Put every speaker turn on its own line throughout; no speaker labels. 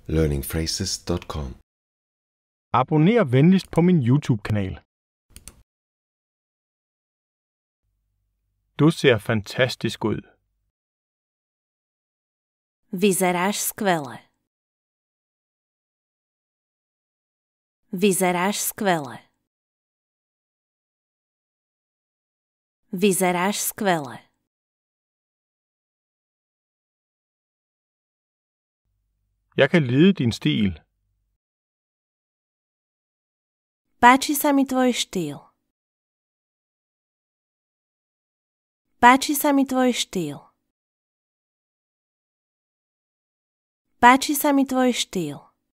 learningphrases.com.
Abonner venligst på min YouTube-kanal. Du ser fantastisk ud.
Vyzeráš skvele. Vyzeráš skvele. Vyzeráš skvele.
Jeg kan lide din stil.
Páči sa mi tvoj štýl. Páči sa mi tvoj štýl. Páči sa mi tvoj štýl.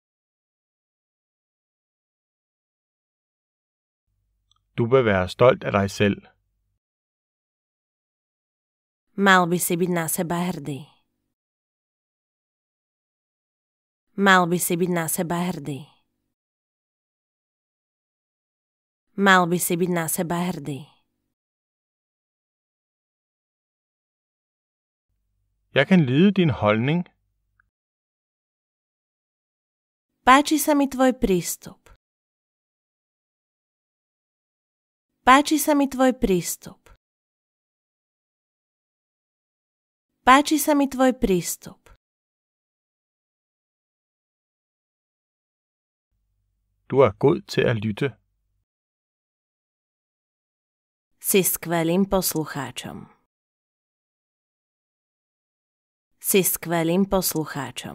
Du bør være stolt af dig selv.
Mal by si byť na seba hrdý. Mal by si byť na seba hrdý. Mal by si byť na seba hrdý.
Jeg kan lide din holdning.
Páči sa mi tvoj prístup. Páči sa mi tvoj prístup. Páči sa mi tvoj prístup.
Du er god til at lytte.
Si skvelým poslucháčom. Si skvelým poslucháčom.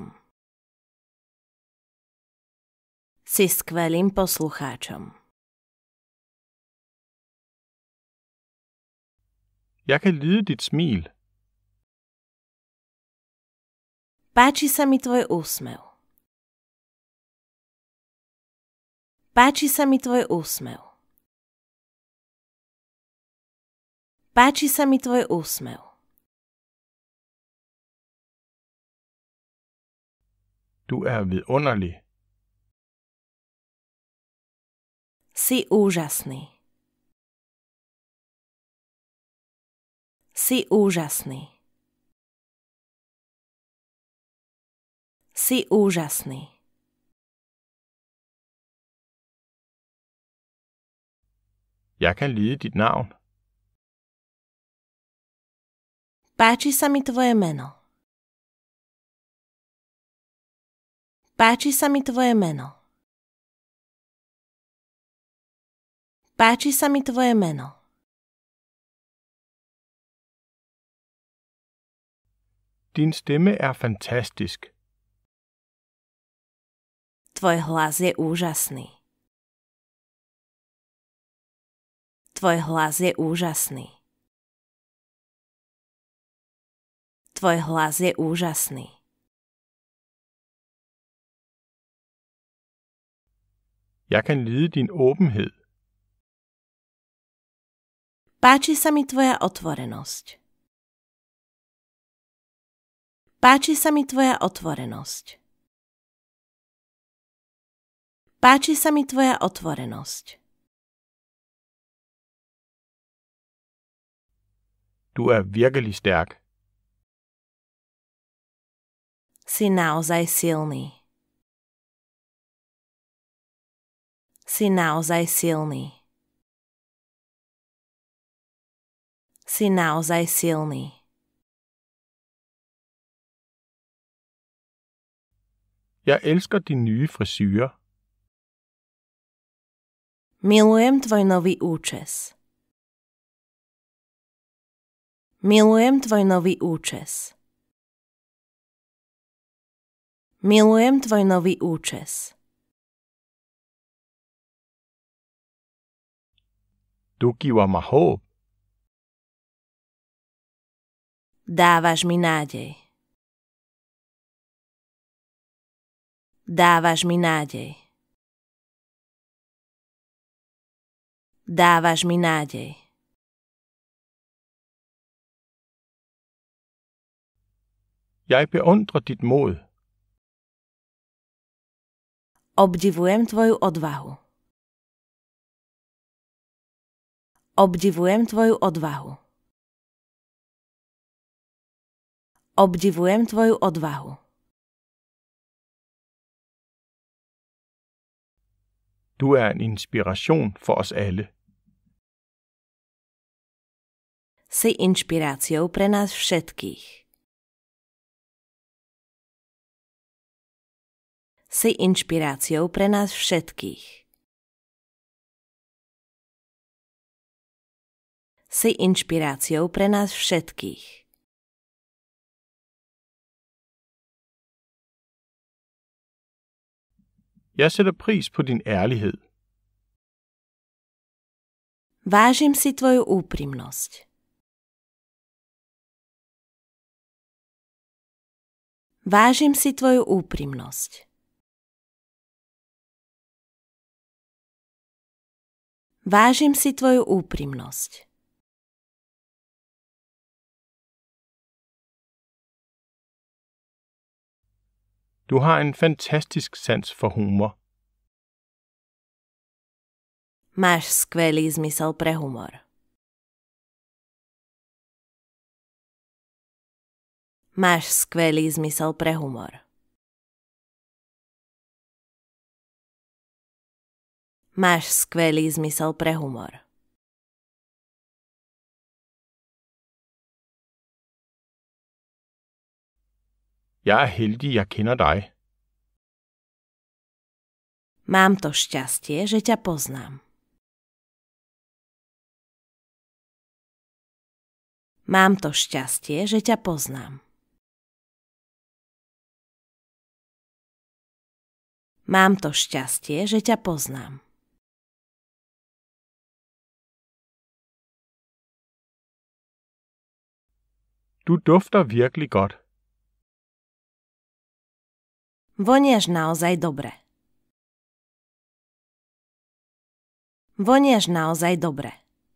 Si skvelým poslucháčom.
Jeg kan lide dit smil.
Páči sa mi tvoj úsmev. Páči sa mi tvoj úsmev. Páči sa mi tvoj úsmev.
Du er vidunderlig.
Si úžasný. Si úžasný. Si úžasný.
Jeg kan lide dit navn.
Páči sa mi tvoje meno. Páči sa mi tvoje meno. Páči sa mi tvoje meno.
Din stemme er fantastisk.
Tvoj hlas je úžasný. Tvoj hlas je úžasný. Tvoj hlas je úžasný.
Jeg kan lide din åbenhed.
Páči sa mi tvoja otvorenosť. Páči sa mi tvoja otvorenosť. Páči sa mi tvoja otvorenosť.
Du er virkelig stærk.
Si naozaj silný. Si naozaj silný. Si naozaj silný.
Jeg elsker din nye frisyre.
Milujem tvoj nový účes. Milujem tvoj nový účes. Milujem tvoj nový účes.
Du giver mig håb.
Dávaš mi nádej. Dávaš mi nádej. Dávaš mi nádej.
Jeg beundrer dit mod.
Obdivujem tvoju odvahu. Obdivujem tvoju odvahu. Obdivujem tvoju odvahu.
Du er en inspiration for os alle.
Si inšpiráciou pre nás všetkých. Si inšpiráciou pre nás všetkých. Si inšpiráciou pre nás všetkých.
Jeg sætter pris på din ærlighed.
Vážim si tvoju úprimnosť. Vážim si tvoju úprimnosť. Vážim si tvoju úprimnosť.
Du har en fantastisk sans for humor.
Máš skvelý zmysel pre humor. Máš skvelý zmysel pre humor. Máš skvelý zmysel pre humor.
Jeg er heldig, jeg kender dig.
Mám to šťastie, že ťa poznám. Mám to šťastie, že ťa poznám. Mám to šťastie, že ťa poznám.
Du dufter virkelig godt.
Voniaš naozaj dobre. Voniaš naozaj dobre.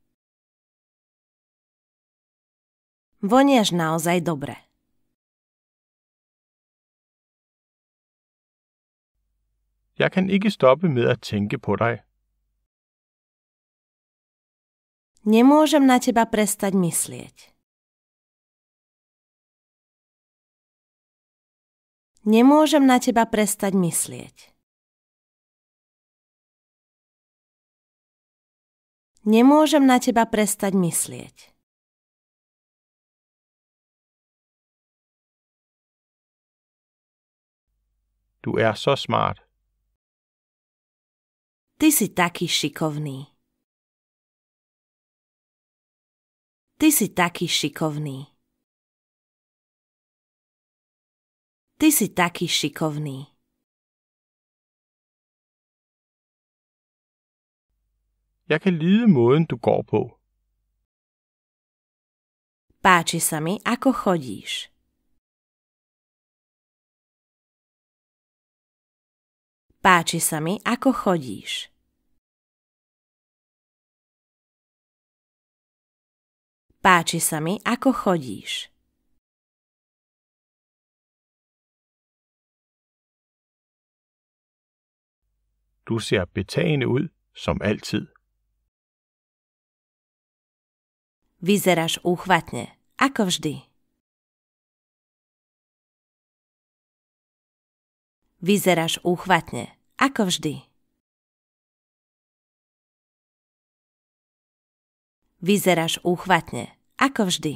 Voniaš naozaj dobre.
Jeg kan ikke stoppe med at tænke på dig.
Nemôžem na teba prestať myslieť. Nemôžem na teba prestať myslieť. Nemôžem na teba prestať myslieť.
Du er så smart.
Ty si taký šikovný. Ty si taký šikovný. Ty si taký šikovný.
Jeg kan lide måden, du går på.
Páči sa mi, ako chodíš. Páči sa mi, ako chodíš. Páči sa mi, ako chodíš.
Du ser betagende ud, som altid.
Vyzeráš úchvatne, ako vždy. Vyzeráš úchvatne, ako vždy. Vyzeráš úchvatne, ako vždy.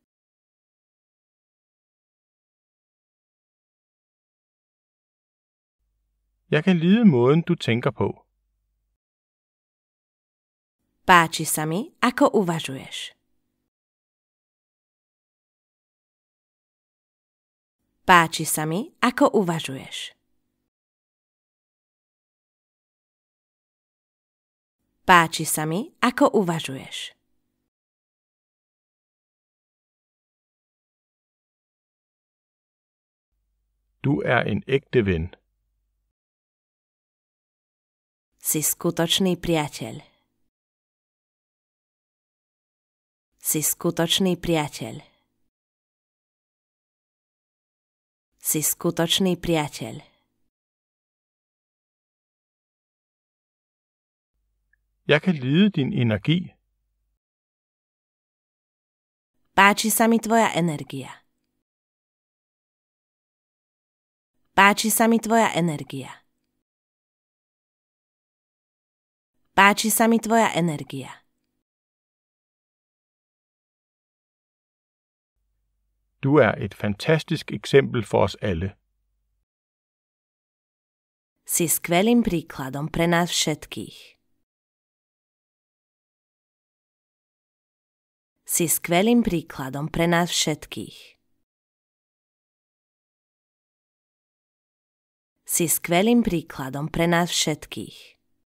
Jeg kan lide måden, du tænker på.
Páči sa mi, ako uvažuješ. Páči sa mi, ako uvažuješ. Páči sa mi, ako uvažuješ.
Du er en ægte ven.
Si skutočný priateľ. Si skutočný priateľ. Si skutočný priateľ.
Jeg kan lide din energi.
Páči sa mi tvoja energia. Páči sa mi tvoja energia. Páči sa mi tvoja energia.
Du er et fantastisk eksempel for os alle.
Si skvelým príkladom pre nás všetkých. Si skvelým príkladom pre nás všetkých. Si skvelým príkladom pre nás všetkých.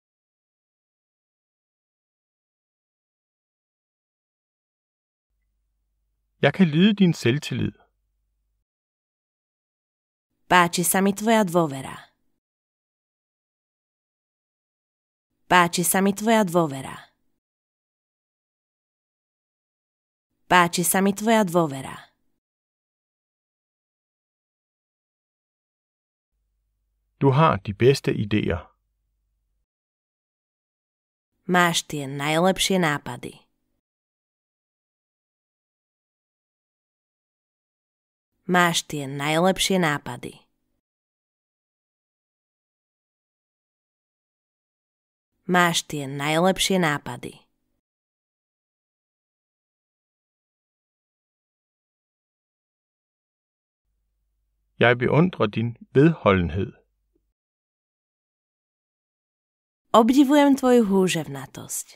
Jeg kan lide din selvtillid.
Páči sa mi tvoja dôvera. Páči sa mi tvoja dôvera. Páči sa mi tvoja dôvera.
Du har de bedste idéer.
Máš tie najlepšie nápady. Máš tie najlepšie nápady. Máš tie najlepšie nápady.
Jeg beundrer din vedholdenhed.
Obdivujem tvoju húževnatosť.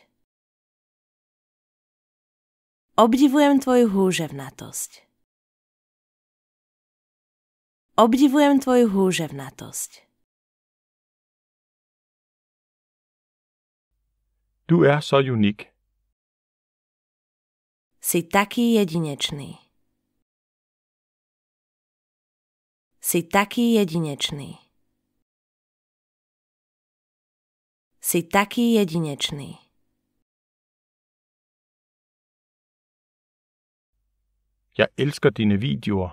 Obdivujem tvoju húževnatosť. Obdivujem tvoju húževnatosť.
Du er så unik.
Si taký jedinečný. Si taký jedinečný. Si taký jedinečný.
Jeg elsker dine videoer.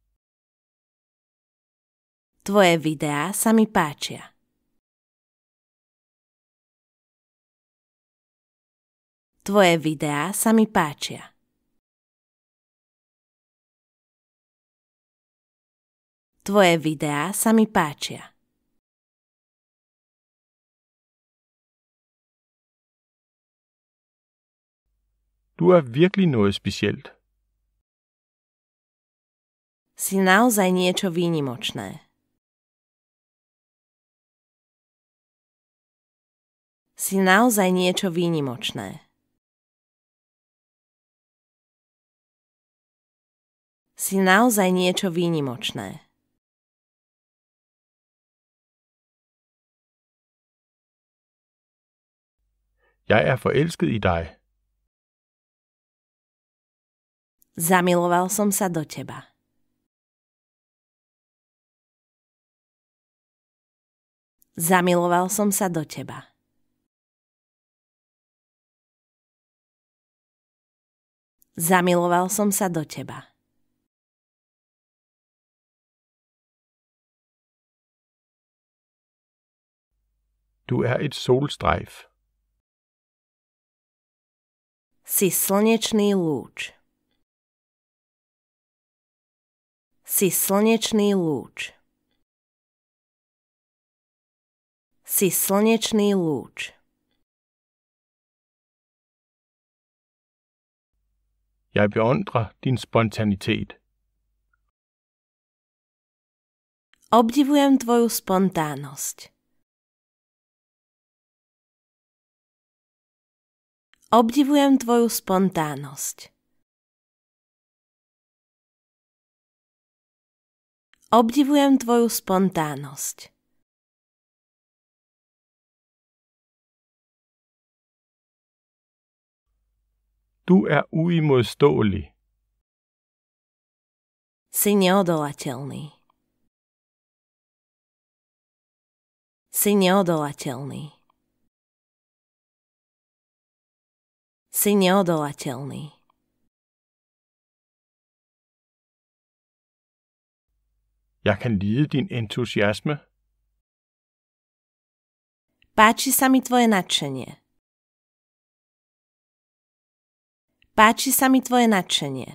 Tvoje videá sa mi páčia. Tvoje videá sa mi páčia. Tvoje videá sa mi páčia.
Du er virkelig noget specielt.
Si naozaj niečo výnimočné. Si naozaj niečo výnimočné. Si naozaj niečo výnimočné.
Jeg er forelsket i dig.
Zamiloval som sa do teba. Zamiloval som sa do teba. Zamiloval som sa do teba.
Du er et solstrejf.
Si slnečný lúč. Si slnečný lúč. Si slnečný lúč.
Jeg beundrer din spontanitet.
Obdivujem tvoju spontánnosť. Obdivujem tvoju spontánnosť. Obdivujem tvoju spontánnosť.
Du er uimodståelig.
Si neodolateľný. Si neodolateľný. Si neodolateľný.
Jeg kan lide din entusiasme.
Páči sa mi tvoje nadšenie. Páči sa mi tvoje nadšenie.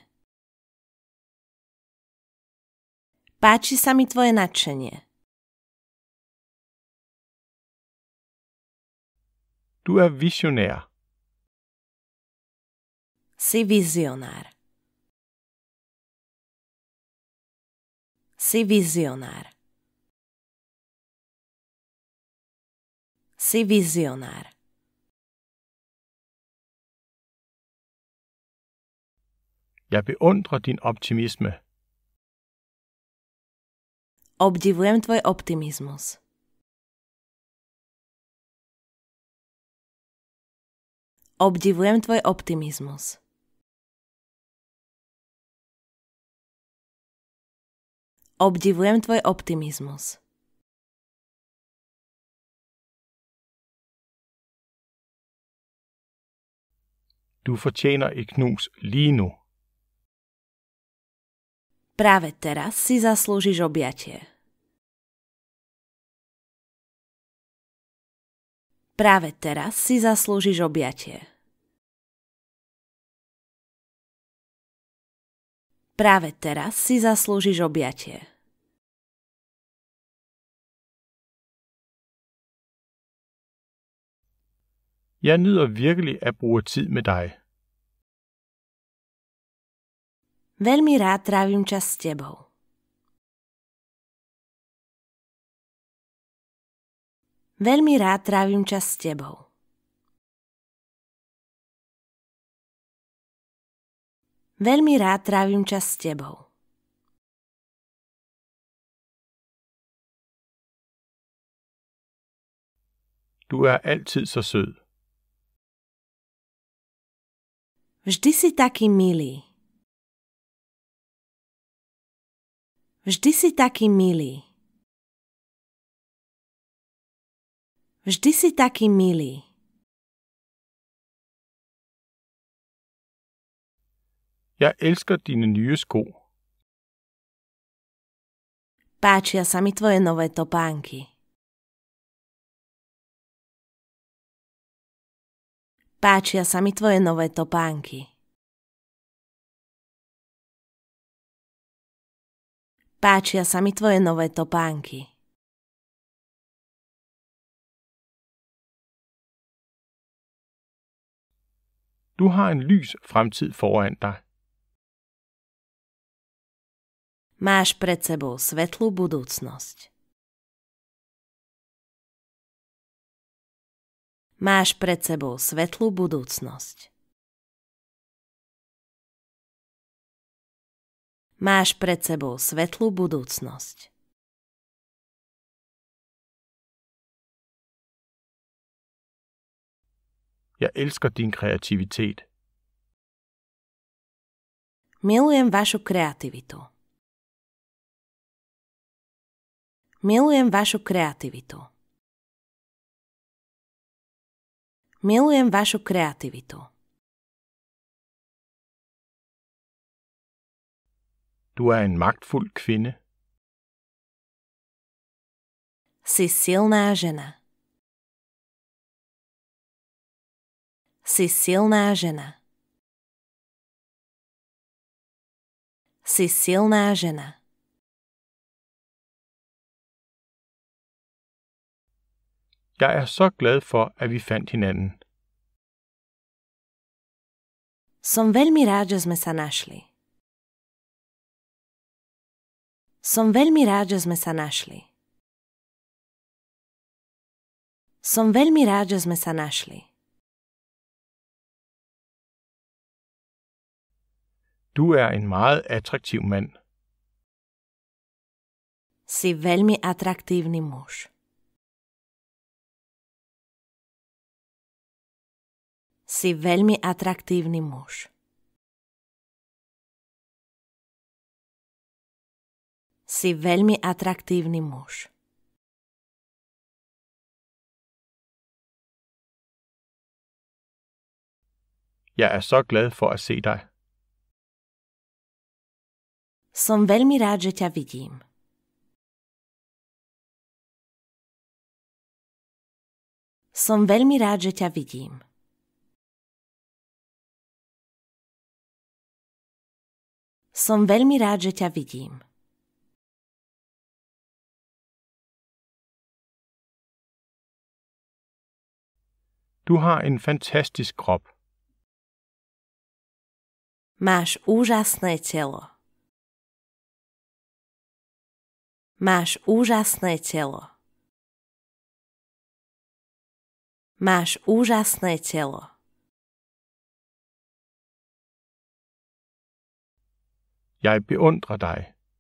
Páči sa mi tvoje nadšenie.
Du er visionær.
Si vizionár. Si vizionár. Si vizionár.
Jeg beundrer din optimisme.
Obdivujem tvoj optimizmus. Obdivujem tvoj optimizmus. Obdivujem tvoj optimizmus.
Du fortjener et knus lige nu.
Práve teraz si zaslúžiš objatie. Práve teraz si zaslúžiš objatie. Práve teraz si zaslúžiš objatie.
Jeg nyder virkelig at bruge tid med dig.
Veľmi rád trávim čas s tebou. Veľmi rád trávim čas s tebou. Veľmi rád trávim čas s tebou.
Du er altid så sød.
Vždy si taký milý. Vždy si taký milý. Vždy si taký milý.
Jeg elsker dine nye sko.
Páčia sa mi tvoje nové topánky. Páčia sa mi tvoje nové topánky. Páčia sa mi tvoje nové topánky.
Du har en lys fremtid foran dig.
Máš pred sebou svetlú budúcnosť. Máš pred sebou svetlú budúcnosť. Máš pred sebou svetlú budúcnosť.
Jeg elsker din kreativitet.
Milujem vašu kreativitu. Milujem vašu kreativitu. Milujem vašu kreativitu.
Du er en magtfuld kvinde.
Si silná žena. Si silná žena. Si silná žena.
Jeg er så glad for, at vi fandt hinanden.
Som veľmi rád, že sme sa našli. Som veľmi rád, že sme sa našli. Som veľmi rád, že sme sa našli.
Du er en meget attraktiv mand.
Si veľmi atraktívny muž. Si veľmi atraktívny muž. Si veľmi atraktívny muž.
Jeg er så glad for at se dig.
Som veľmi rád, že ťa vidím. Som veľmi rád, že ťa vidím. Som veľmi rád, že ťa vidím.
Du har en fantastisk krop.
Máš úžasné telo. Máš úžasné telo. Máš úžasné telo.
Jeg beundrer dig.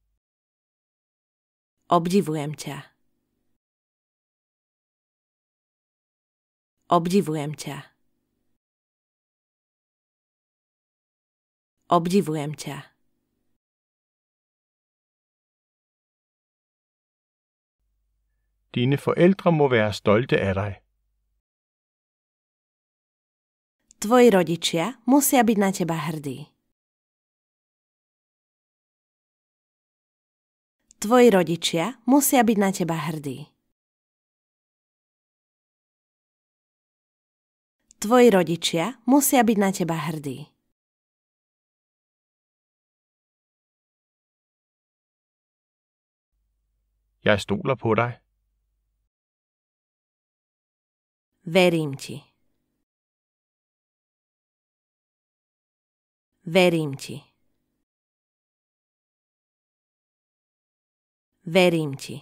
Obdivujem ťa. Obdivujem ťa. Obdivujem ťa.
Dine forældre må være stolte af dig.
Tvoji rodičia musia byť na teba hrdí. Tvoji rodičia musia byť na teba hrdí. Tvoji rodičia musia byť na teba hrdí.
Jeg stoler på dig.
Verím ti. Verím ti. Verím ti.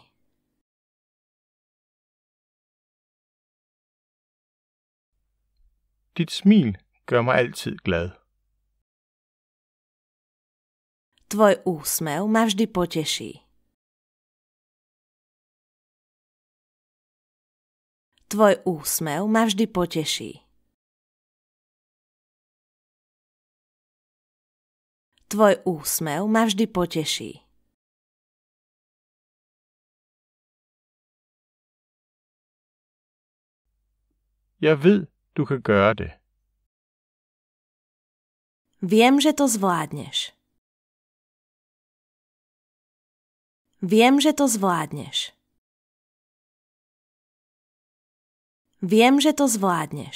Dit smil gør mig altid glad.
Tvoj úsmev ma vždy poteší. Tvoj úsmev ma vždy poteší. Tvoj úsmev ma vždy poteší.
Jeg ved, du kan gøre det.
Viem, že to zvládneš. Viem, že to zvládneš. Viem, že to zvládneš.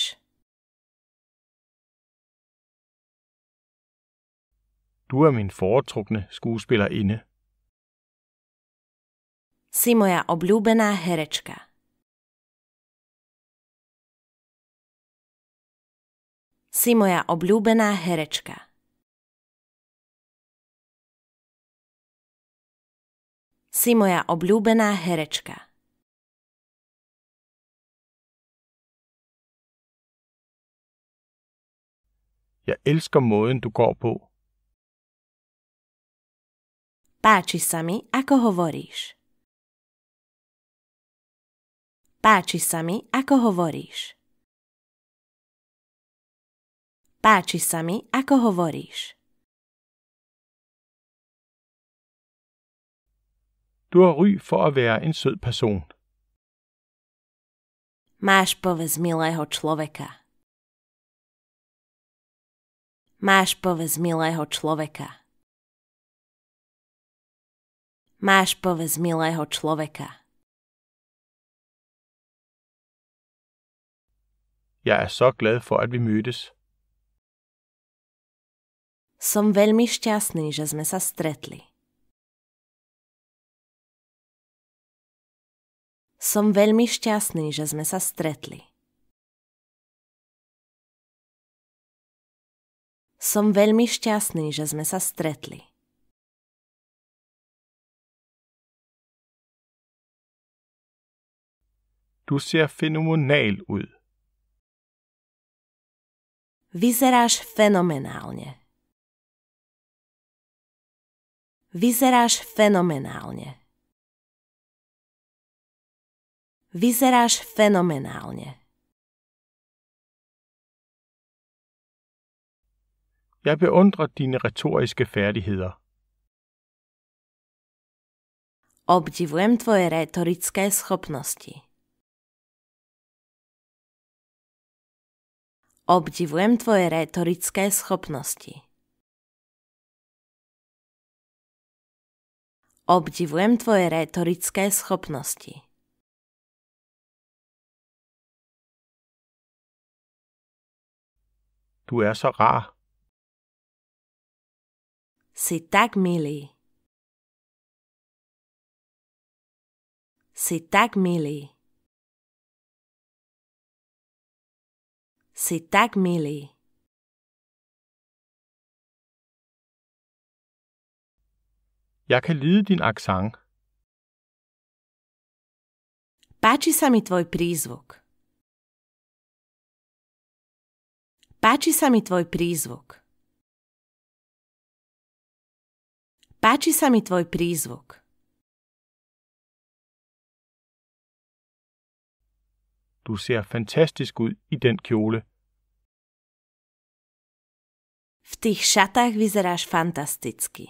Du er min foretrukne skuespillerinde.
Si moja obľúbená herečka. Si moja obľúbená herečka. Si moja obľúbená herečka.
Jeg elsker måden, du går på.
Páči sa mi, ako hovoríš. Páči sa mi, ako hovoríš. Páči sa mi, ako hovoríš.
Du har ry for at være en sød person.
Máš povesť milého človeka. Máš povesť milého človeka. Máš povesť milého človeka.
Jeg er så glad for, at vi mødtes.
Som veľmi šťastný, že sme sa stretli. Som veľmi šťastný, že sme sa stretli. Som veľmi šťastný, že sme sa stretli.
Du ser fænomenal ud.
Vyzeráš fenomenálne. Vyzeráš fenomenálne. Vyzeráš fenomenálne.
Jeg beundrer dine retoriske færdigheder.
Obdivujem tvoje retorické schopnosti. Obdivujem tvoje retorické schopnosti. Obdivujem tvoje retorické schopnosti.
Du er så rar.
Si tak milý. Si tak milý. Si tak milý.
Jeg kan lide din accent.
Páči sa mi tvoj prízvuk. Páči sa mi tvoj prízvuk. Páči sa mi tvoj prízvuk.
Du ser fantastisk ud i den kjole.
V tých šatách vyzeráš fantasticky.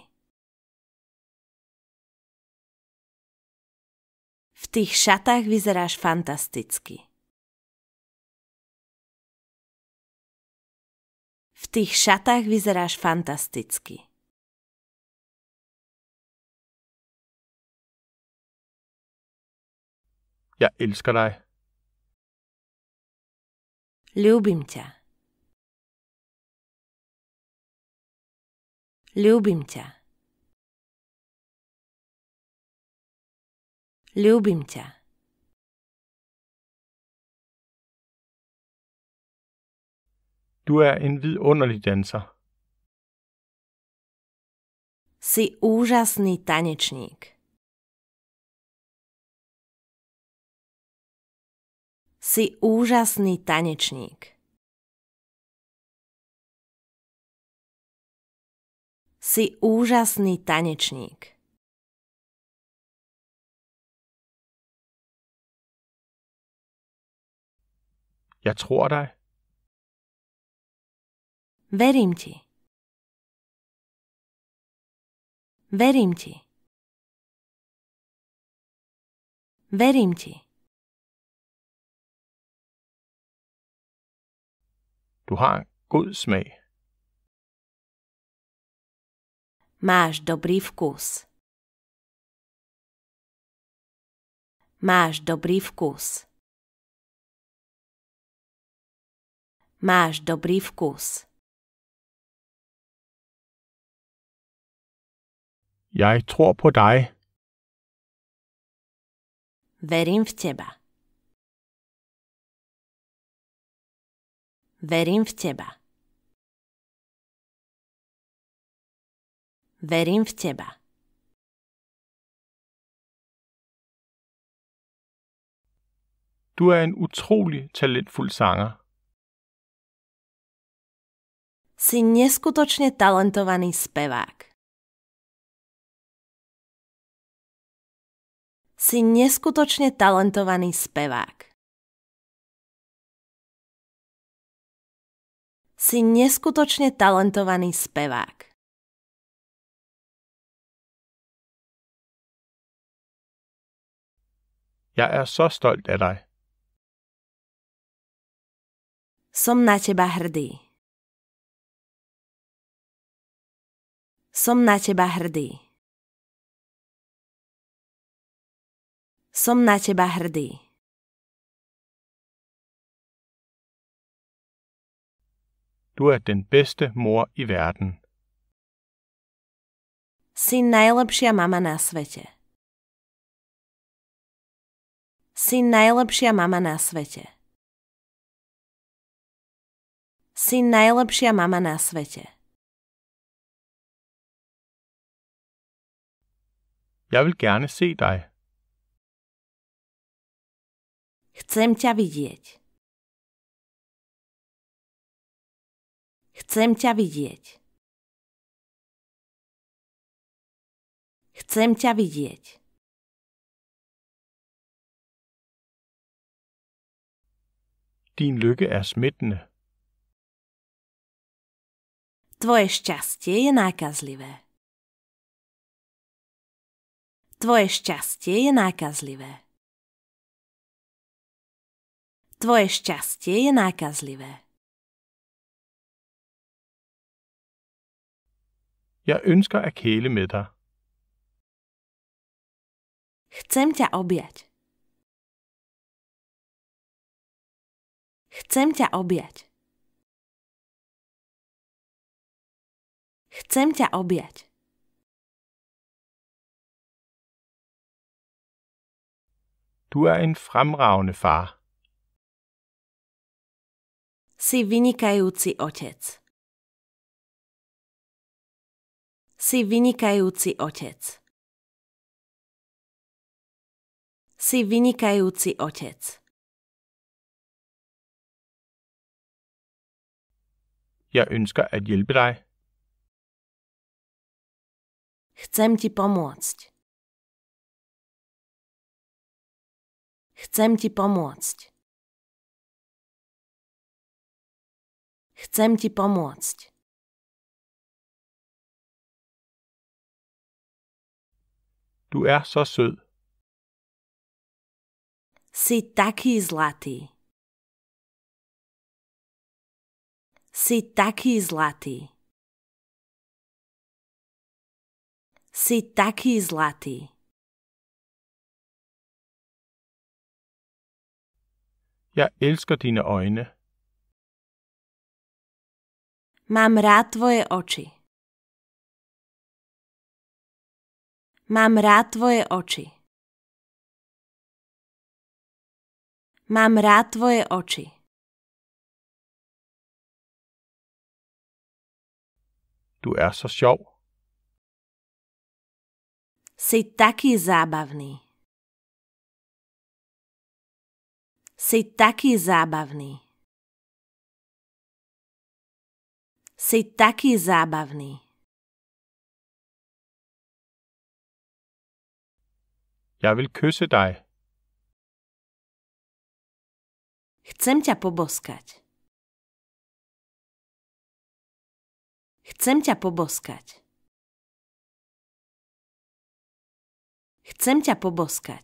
V tých šatách vyzeráš fantasticky. V tých šatách vyzeráš fantasticky.
Jeg elsker dig.
Ľúbim ťa. Ľúbim ťa. Ľúbim ťa.
Du er en vidunderlig danser.
Si úžasný tanečník. Si úžasný tanečník. Si úžasný tanečník.
Jeg tror dig.
Verím ti. Verím ti. Verím ti.
Du har god smag.
Máš dobrý vkus. Máš dobrý vkus. Máš dobrý vkus.
Jeg tror på dig.
Verím v teba. Verím v teba. Verím v teba.
Du er en utrolig talentfuld sanger.
Si neskutočne talentovaný spevák. Si neskutočne talentovaný spevák. Si neskutočne talentovaný spevák.
Jeg er så stolt af dig.
Som na teba hrdý. Som na teba hrdý. Som na teba hrdý.
Du er den bedste mor i verden.
Si najlepšia mama na svete. Si najlepšia mama na svete. Si najlepšia mama na svete.
Jeg vil gerne se dig.
Chcem ťa vidieť. Chcem ťa vidieť. Chcem ťa vidieť.
Din lykke er smittende.
Tvoje šťastie je nákazlivé. Tvoje šťastie je nákazlivé. Tvoje šťastie je nákazlivé.
Jeg ønsker at kæle med dig.
Chcem ťa objať. Chcem ťa objať. Chcem ťa objať.
Du er en fremragende far.
Si vynikajúci otec. Si vynikajúci otec. Si vynikajúci otec.
Jeg ønsker at hjælpe dig.
Chcem ti pomôcť. Chcem ti pomôcť. Chcem ti pomôcť.
Du er så sød.
Si taký zlatý. Si taký zlatý. Si taký zlatý.
Jeg elsker dine øjne.
Mám rád tvoje oči. Mám rád tvoje oči. Mám rád tvoje oči.
Du er så sjov.
Si taký zábavný. Si taký zábavný. Si taký zábavný.
Jeg vil kysse dig.
Chcem ťa poboskať. Chcem ťa poboskať. Chcem ťa poboskať.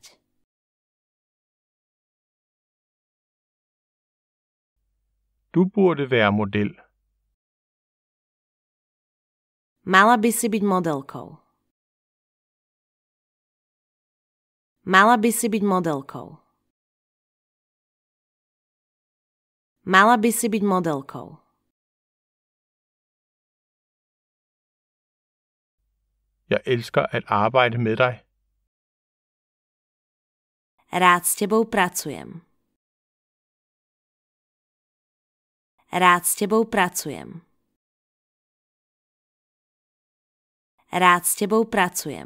Du burde være model.
Mala by si byť modelkou. Mala by si byť modelkou. Mala by si byť modelkou.
Jeg elsker at arbejde med dig.
Rád s tebou pracujem. Rád s tebou pracujem. Rád s tebou pracujem.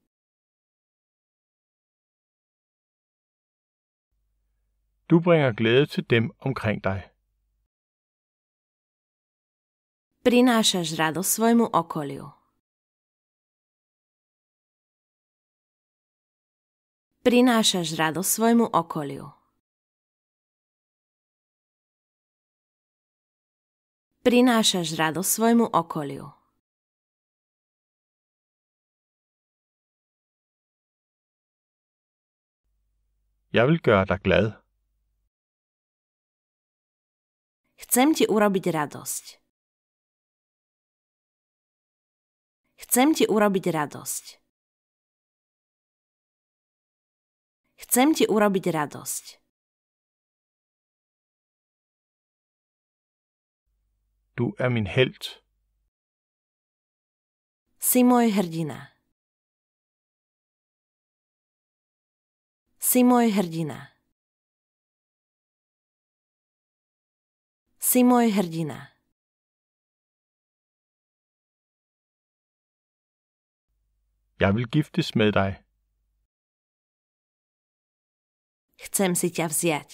Du bringer glæde til dem omkring dig.
Prinášaš radosť svojmu okoliu. Prinášaš radosť svojmu okoliu. Prinášaš radosť svojmu okoliu.
Jeg vil gøre dig glad.
Chcem ti urobiť radosť. Chcem ti urobiť radosť. Chcem ti urobiť radosť.
Du er min helt.
Si môj hrdina. Si môj hrdina. Si môj hrdina.
Jeg vil giftes med dig.
Chcem si ťa vziať.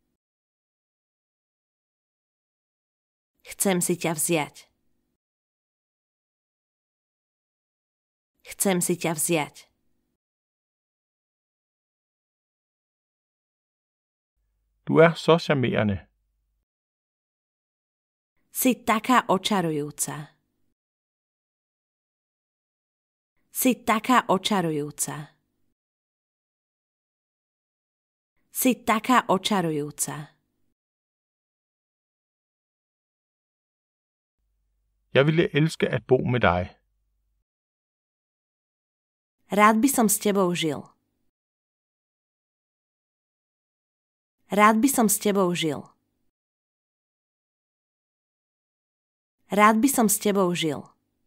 Chcem si ťa vziať. Chcem si ťa vziať.
Du er så charmerende.
Si taká očarujúca. Si taká očarujúca. Si taká očarujúca.
Jeg ville elske at bo med dig.
Rád by som s tebou žil. Rád by som s tebou žil. Rád by som s tebou žil.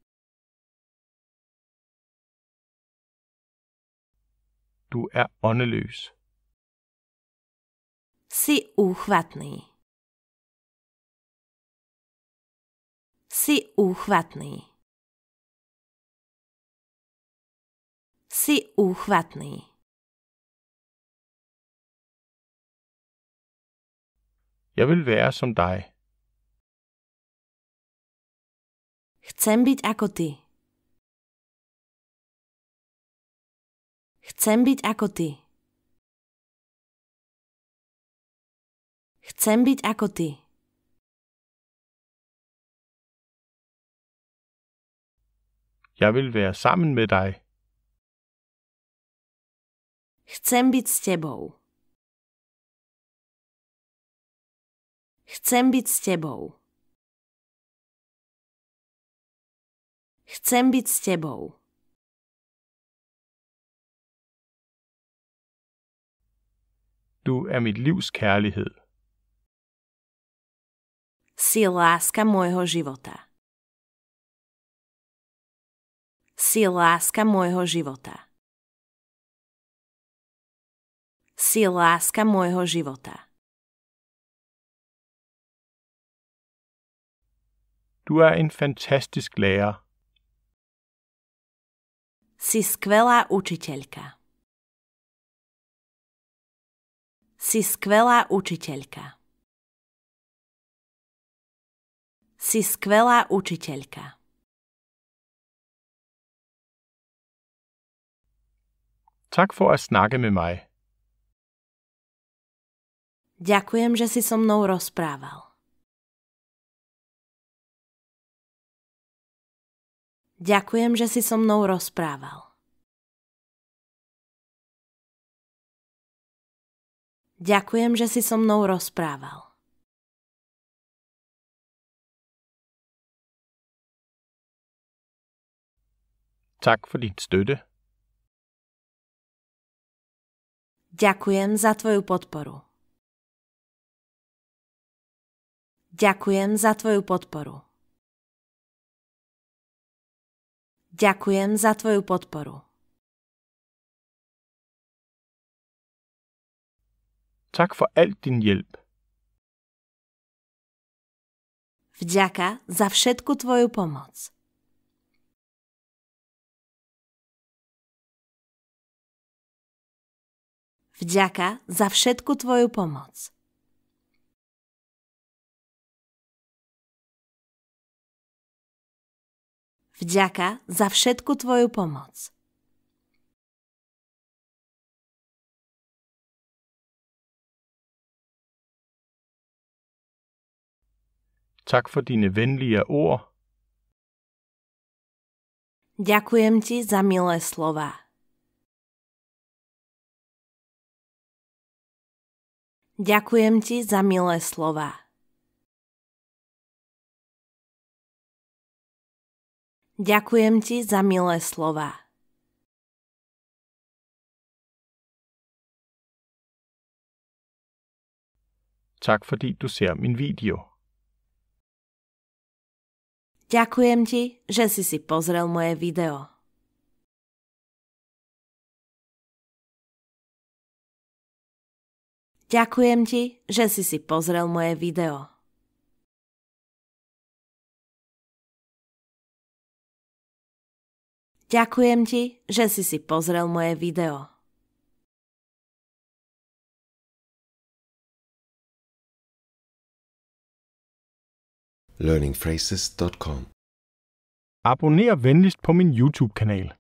Du er åndeløs.
Si úchvatný. Si úchvatný. Si úchvatný.
Jeg vil være som dig.
Chcem byť ako ty. Chcem byť ako ty. Chcem byť ako ty.
Jeg vil være sammen med dig.
Chcem byť s tebou. Chcem byť s tebou. Chcem byť s tebou.
Du er mit livs kærlighed.
Si láska môjho života. Si láska môjho života. Si láska môjho života.
Du er en fantastisk lærer.
Si skvelá učiteľka. Si skvelá učiteľka. Si skvelá učiteľka.
Tak for at snakke med mig.
Ďakujem, že si so mnou rozprával. Ďakujem, že si so mnou rozprával. Ďakujem, že si so mnou rozprával.
Tak for din støtte.
Ďakujem za tvoju podporu. Ďakujem za tvoju podporu. Ďakujem za tvoju podporu.
Tak for alt din hjælp.
Vďaka za všetku tvoju pomoc. Vďaka za všetku tvoju pomoc. Vďaka za všetku tvoju pomoc.
Tak for dine venlige ord.
Ďakujem ti za milé slová. Ďakujem ti za milé slová. Ďakujem ti za milé slová.
Tak fordi du ser min video.
Ďakujem ti, že si pozrel moje video. Ďakujem ti, že si pozrel moje video. Ďakujem ti, že si pozrel moje video.
learningphrases.com.
Abonner venligst på min YouTube-kanal.